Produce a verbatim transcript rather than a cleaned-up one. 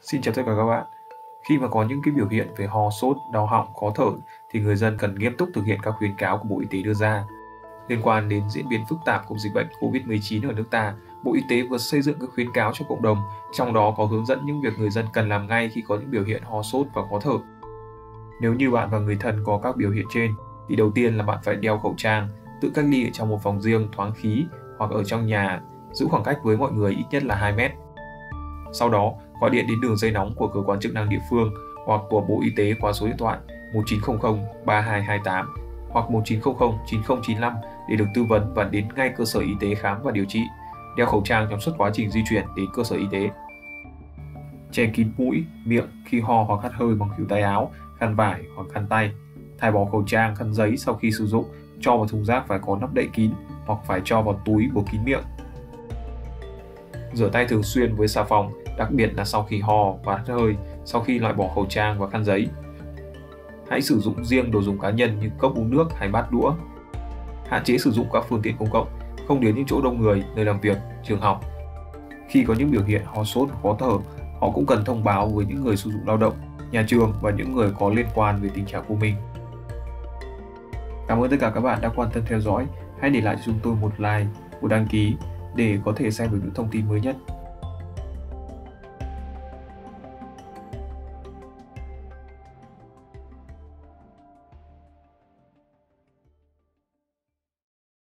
Xin chào tất cả các bạn. Khi mà có những cái biểu hiện về ho sốt, đau họng, khó thở thì người dân cần nghiêm túc thực hiện các khuyến cáo của Bộ Y tế đưa ra. Liên quan đến diễn biến phức tạp của dịch bệnh covid mười chín ở nước ta, Bộ Y tế vừa xây dựng các khuyến cáo cho cộng đồng, trong đó có hướng dẫn những việc người dân cần làm ngay khi có những biểu hiện ho sốt và khó thở. Nếu như bạn và người thân có các biểu hiện trên, thì đầu tiên là bạn phải đeo khẩu trang, tự cách ly ở trong một phòng riêng thoáng khí hoặc ở trong nhà, giữ khoảng cách với mọi người ít nhất là hai mét. Sau đó, gọi điện đến đường dây nóng của cơ quan chức năng địa phương hoặc của Bộ Y tế qua số điện thoại một chín không không ba hai hai tám hoặc một chín không không chín không chín lăm để được tư vấn và đến ngay cơ sở y tế khám và điều trị. Đeo khẩu trang trong suốt quá trình di chuyển đến cơ sở y tế. Che kín mũi, miệng khi ho hoặc hắt hơi bằng khuỷu tay áo, khăn vải hoặc khăn tay. Thải bỏ khẩu trang, khăn giấy sau khi sử dụng, cho vào thùng rác phải có nắp đậy kín hoặc phải cho vào túi bổ kín miệng. Rửa tay thường xuyên với xà phòng, đặc biệt là sau khi ho và hắt hơi, sau khi loại bỏ khẩu trang và khăn giấy. Hãy sử dụng riêng đồ dùng cá nhân như cốc uống nước hay bát đũa. Hạn chế sử dụng các phương tiện công cộng, không đến những chỗ đông người, nơi làm việc, trường học. Khi có những biểu hiện ho sốt, khó thở, họ cũng cần thông báo với những người sử dụng lao động, nhà trường và những người có liên quan về tình trạng của mình. Cảm ơn tất cả các bạn đã quan tâm theo dõi. Hãy để lại cho chúng tôi một like, một đăng ký để có thể xem được những thông tin mới nhất.